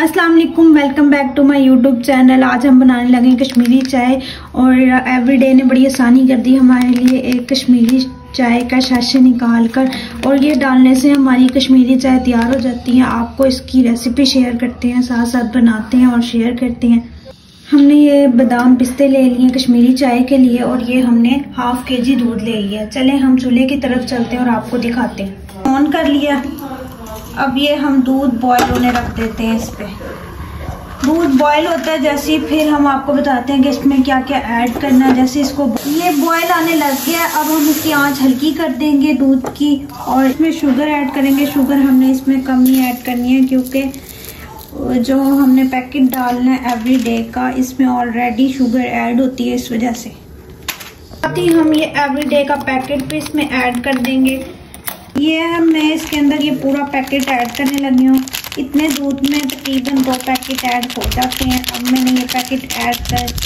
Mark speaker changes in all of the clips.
Speaker 1: अस्सलाम वालेकुम, welcome back to my YouTube channel. आज हम बनाने लगे कश्मीरी चाय और एवरीडे ने बड़ी आसानी कर दी हमारे लिए एक कश्मीरी चाय का शाशे निकाल कर, और ये डालने से हमारी कश्मीरी चाय तैयार हो जाती है। आपको इसकी रेसिपी शेयर करते हैं, साथ साथ बनाते हैं और शेयर करते हैं। हमने ये बादाम पिस्ते ले लिए कश्मीरी चाय के लिए और ये हमने हाफ केजी दूध ले लिया। चलें हम चूल्हे की तरफ चलते हैं और आपको दिखाते हैं। ऑन कर लिया। अब ये हम दूध बॉयल होने रख देते हैं। इस पे दूध बॉयल होता है जैसे, फिर हम आपको बताते हैं कि इसमें क्या क्या ऐड करना है। जैसे इसको ये बॉयल आने लग गया, अब हम इसकी आंच हल्की कर देंगे दूध की और इसमें शुगर ऐड करेंगे। शुगर हमने इसमें कम ही ऐड करनी है क्योंकि जो हमने पैकेट डालना है एवरीडे का, इसमें ऑलरेडी शुगर ऐड होती है, इस वजह से। साथ ही हम ये एवरीडे का पैकेट भी इसमें ऐड कर देंगे। ये मैं इसके अंदर ये पूरा पैकेट ऐड करने लगी हूँ। इतने दूध में तकरीबन 2 पैकेट ऐड हो जाते हैं। अब मैंने ये पैकेट ऐड करके,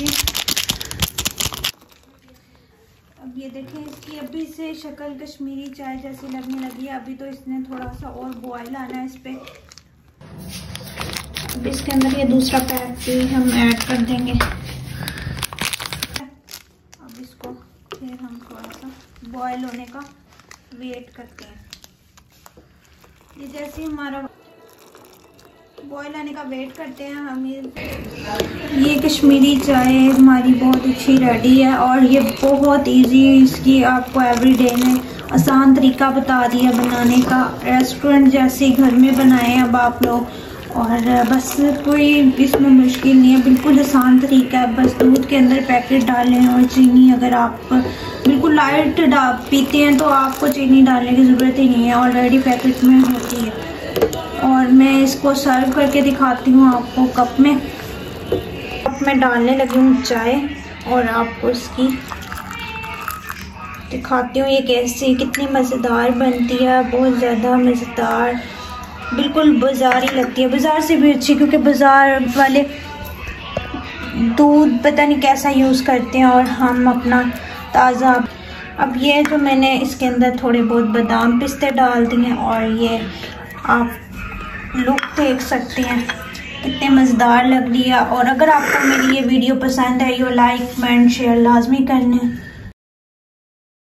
Speaker 1: अब ये देखें इसकी अभी से शक्ल कश्मीरी चाय जैसी लगने लगी है। अभी तो इसने थोड़ा सा और बॉयल आना है इस पे। अब इसके अंदर ये दूसरा पैक भी हम ऐड कर देंगे। अब इसको फिर हम थोड़ा सा बॉयल होने का वेट करते हैं। ये जैसे हमारा बॉयल आने का वेट करते हैं हम, ये कश्मीरी चाय हमारी बहुत अच्छी रेडी है और ये बहुत इजी, इसकी आपको एवरीडे ने आसान तरीका बता दिया बनाने का। रेस्टोरेंट जैसे घर में बनाए अब आप लोग, और बस कोई इसमें मुश्किल नहीं है, बिल्कुल आसान तरीका है। बस दूध के अंदर पैकेट डालें और चीनी, अगर आप बिल्कुल लाइट पीते हैं तो आपको चीनी डालने की ज़रूरत ही नहीं है, ऑलरेडी पैकेट में होती है। और मैं इसको सर्व करके दिखाती हूँ आपको। कप में डालने लगी हूँ चाय और आपको इसकी दिखाती हूँ ये कैसी, कितनी मज़ेदार बनती है। बहुत ज़्यादा मज़ेदार, बिल्कुल बाज़ारी लगती है, बाज़ार से भी अच्छी, क्योंकि बाज़ार वाले दूध पता नहीं कैसा यूज़ करते हैं और हम अपना ताज़ा। अब ये जो मैंने इसके अंदर थोड़े बहुत बादाम पिस्ते डाल दिए और ये आप लुक देख सकते हैं कितने मज़ेदार लग रही है। और अगर आपको मेरी ये वीडियो पसंद आई हो, लाइक कमेंट शेयर लाजमी करना है।